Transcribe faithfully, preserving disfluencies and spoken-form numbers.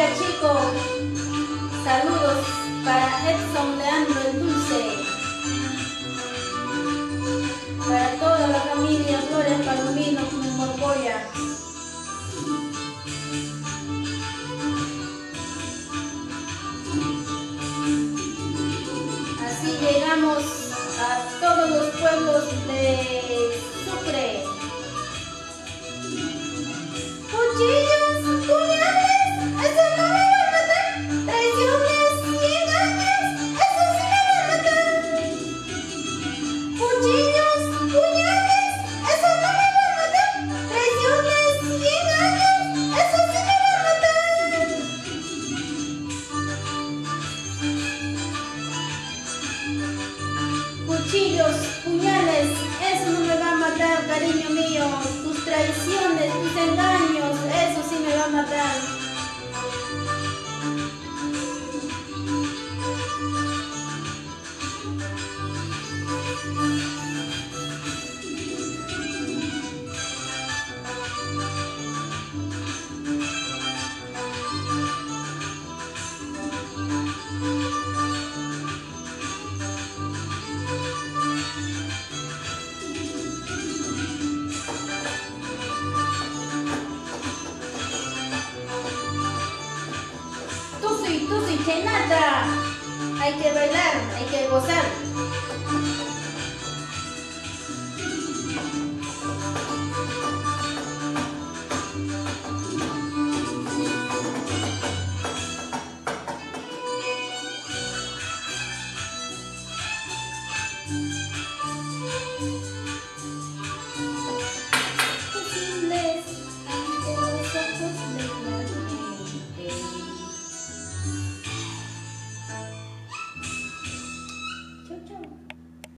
chico. Saludos para Edson Leandro el Dulce. Para toda la familia Flores Palomino en Morboya. Así llegamos a todos los pueblos de Sucre. Cuchillos, puñales, eso no me va a matar. Traiciones y engaños, eso sí me va a matar. Cuchillos, puñales, eso no me va a matar. Traiciones y engaños, eso sí me va a matar. Cuchillos, puñales, eso no me va a matar, cariño mío. Tus traiciones, tus engaños, eso sí me va a matar. Tú sí, tú sí, chenata. Hay que bailar, hay que gozar.